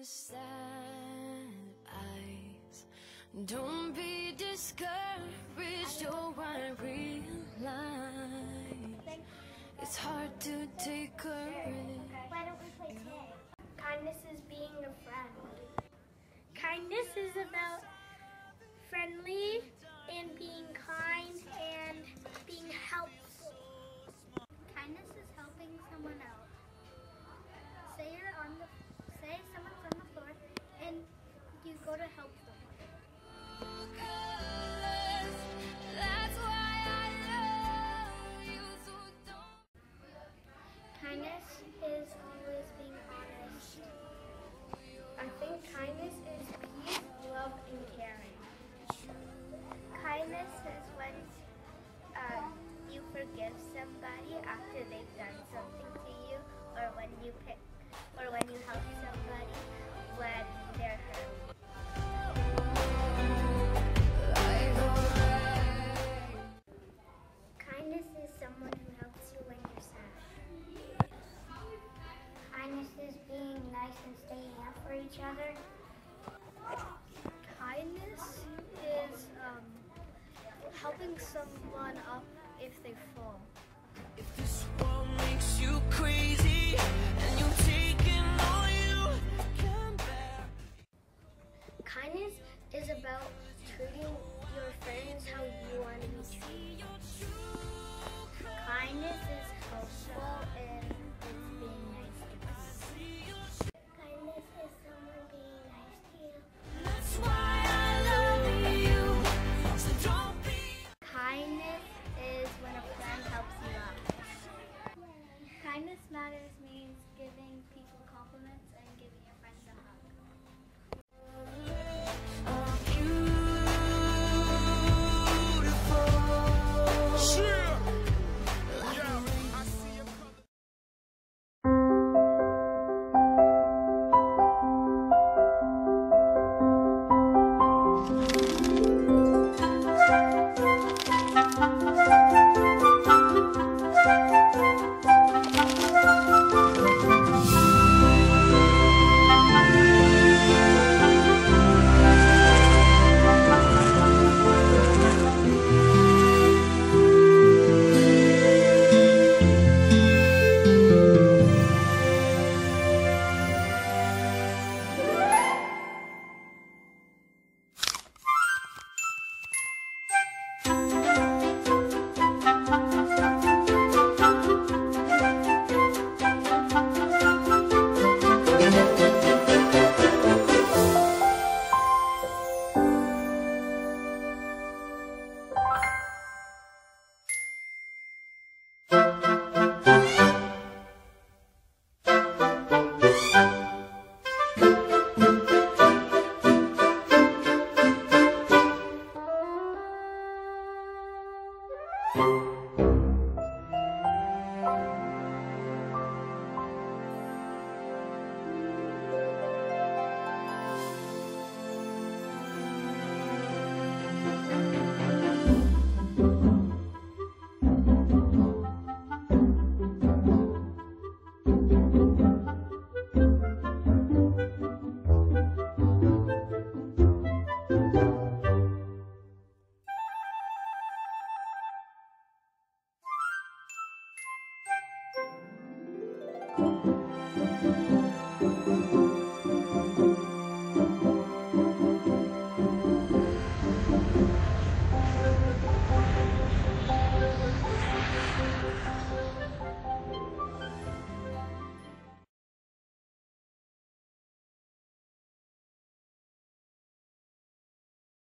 sad eyes. Don't be discouraged, oh I realize it's hard to take courage. Why don't we play tag? Kindness is being a friend. Kindness is about friendly and being kind and being helpful. Kindness is helping someone out. Say someone's on the floor and you go to help them. Kindness is always being honest. I think kindness is peace, love, and caring. Kindness is when you forgive somebody after they've done something to you, or when you help somebody when they're hurt. Kindness is someone who helps you when you're sad. Kindness is being nice and staying up for each other. Kindness is helping someone up if they fall. If this world makes you crazy and you're taking all you can bear. Kindness is about treating your friends how you want to be treated. Kindness is helpful and is being nice to people. Kindness is someone being nice to you. That's why I love you. So don't be. Kindness is when a friend helps you out. Kindness matters means giving people compliments and giving your friends a hug.